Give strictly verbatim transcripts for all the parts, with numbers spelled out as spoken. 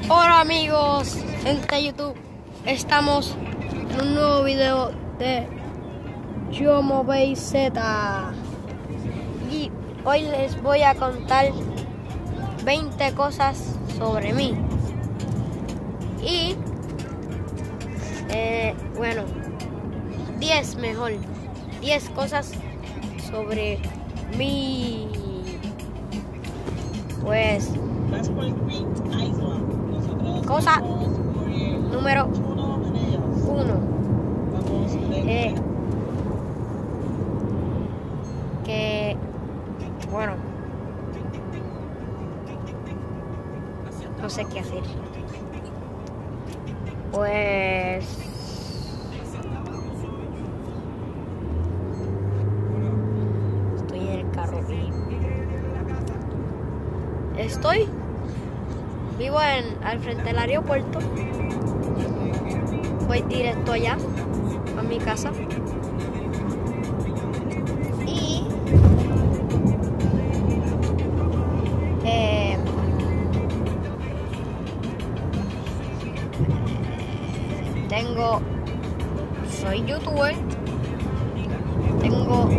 Hola amigos, gente de YouTube, estamos en un nuevo video de Yomobei Z y hoy les voy a contar veinte cosas sobre mí y eh, bueno, diez mejor, diez cosas sobre mí. Pues cosa número uno, eh, que bueno, no sé qué hacer. Pues estoy en el carro y estoy vivo en al frente del aeropuerto. Voy directo allá a mi casa y eh, tengo soy youtuber, tengo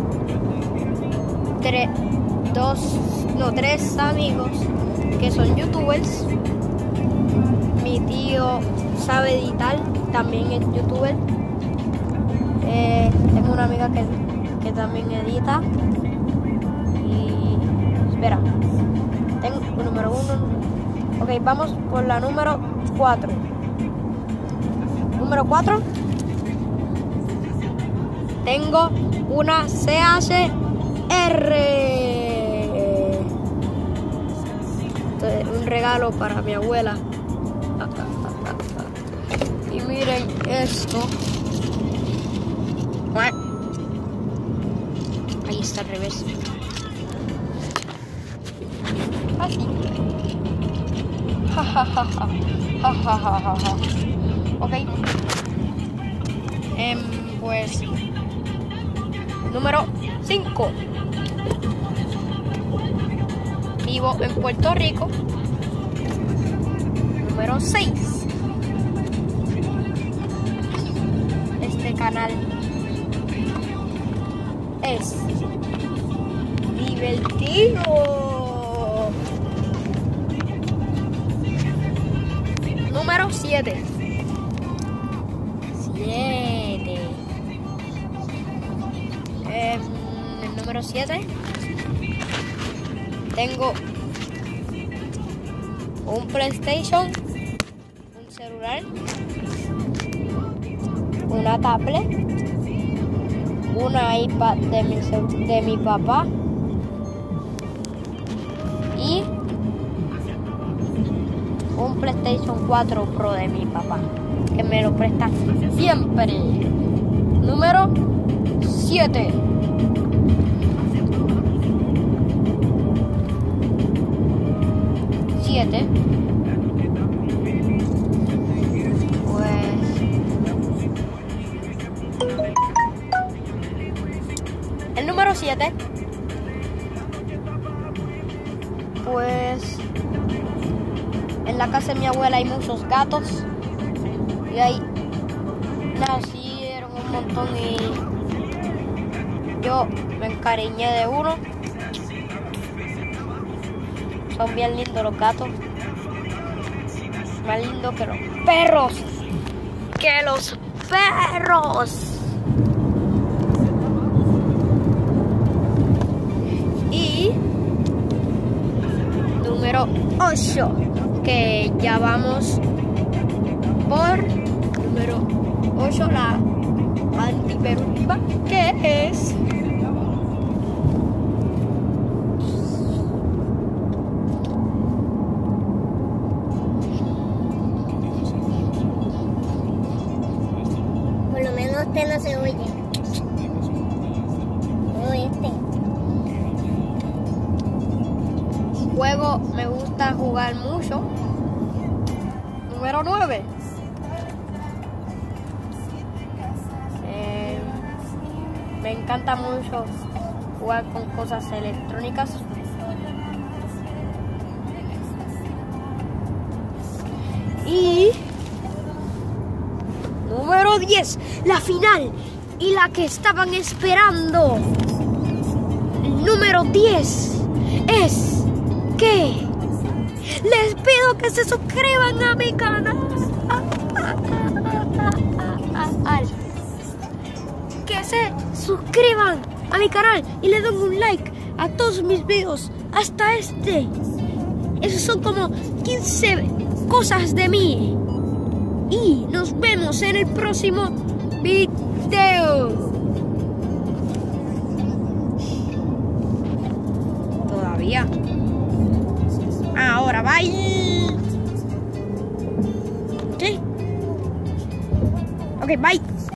tres dos no tres amigos que son youtubers. Mi tío sabe editar, también es youtuber. Eh, tengo una amiga que, que también edita. Y espera, tengo un número uno. Ok, vamos por la número cuatro. Número cuatro. Tengo una C H R. Un regalo para mi abuela. Y miren esto. Ahí está al revés. Así. Ja ja ja ja. Ja ja ja ja ja. Ok. Eh, pues número cinco. Vivo en Puerto Rico. Número seis. Este canal es divertido. Número siete. siete. Eh, el número siete. Tengo un PlayStation, un celular, una tablet, una iPad de mi, de mi papá y un PlayStation cuatro Pro de mi papá, que me lo presta siempre. Número siete. Pues el número siete, pues en la casa de mi abuela hay muchos gatos y ahí nacieron un montón y yo me encariñé de uno. Son bien lindos los gatos. Más lindo que los perros. ¡Que los perros! Y número ocho. Que ya vamos por número ocho, la antipenúltima, que es este no se oye. No, este. Juego, me gusta jugar mucho. Número nueve. Eh, me encanta mucho jugar con cosas electrónicas. diez, la final y la que estaban esperando. El número diez es que les pido que se suscriban a mi canal. Que se suscriban a mi canal y le den un like a todos mis videos, hasta este. Esos son como quince cosas de mí. Y nos vemos en el próximo video. Todavía. Ahora, bye. ¿Sí? Ok, bye.